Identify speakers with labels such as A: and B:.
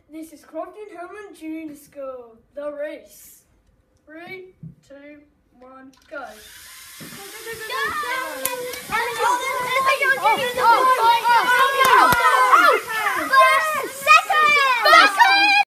A: This is Crofton Hammond Junior School. The race. 3, 2, 1, go.